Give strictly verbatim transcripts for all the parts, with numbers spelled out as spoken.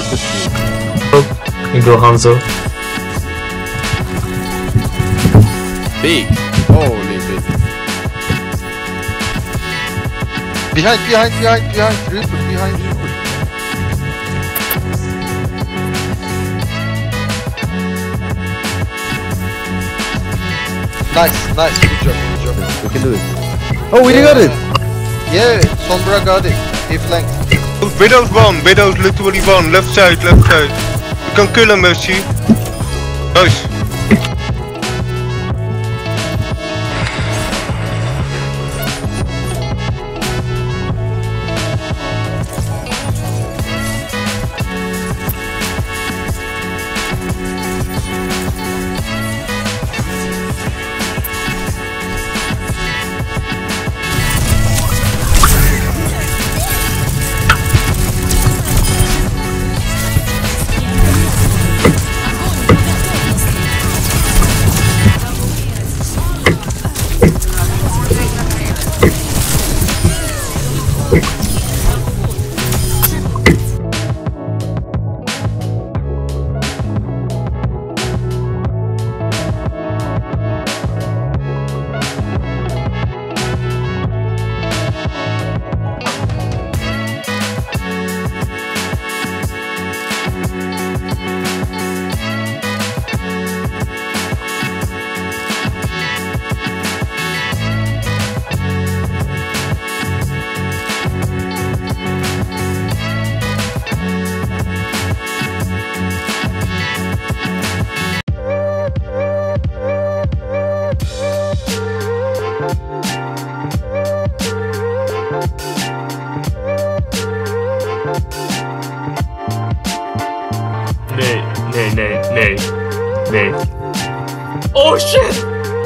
You go Hanzo. Big. Holy big. Behind, behind, behind, behind. Reaper, behind Reaper. Nice, nice. Good job, good job. We can do it. Oh, we got it! Yeah, Sombra got it. He flanked. Widow's one, Widow's literally one, left side, left side. You can kill him, Mercy. Nice. Nee, nee, nee, nee, nee. Oh shit!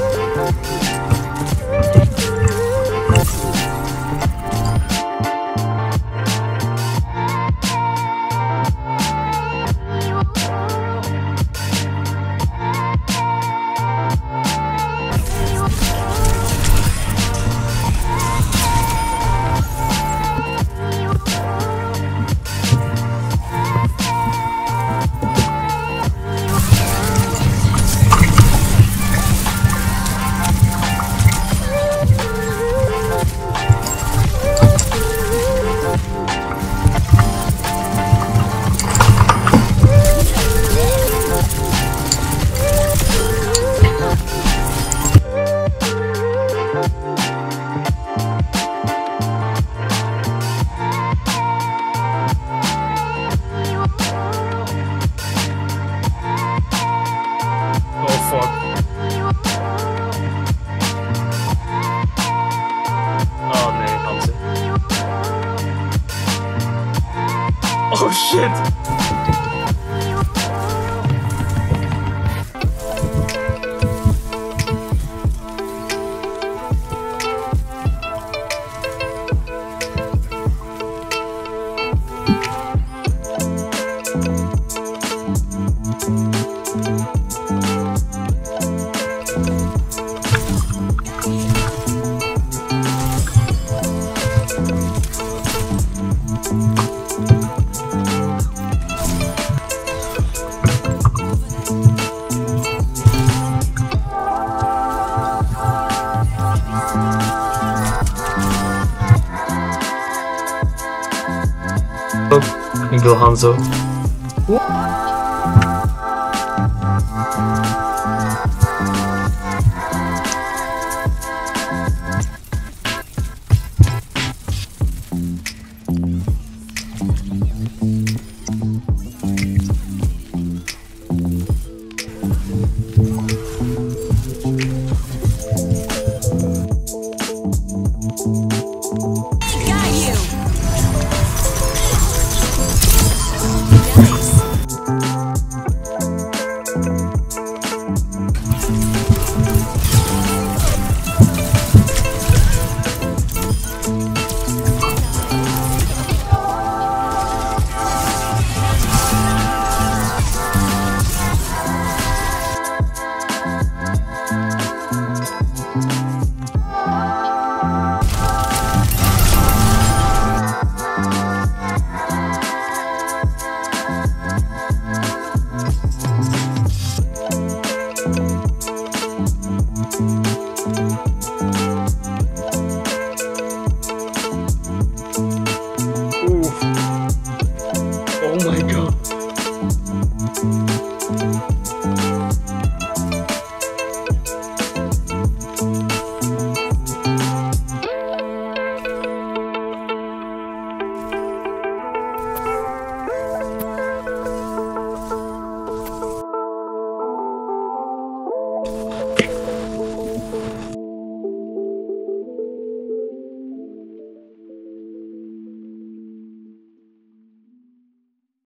Oh shit! You go Hanzo. Ooh.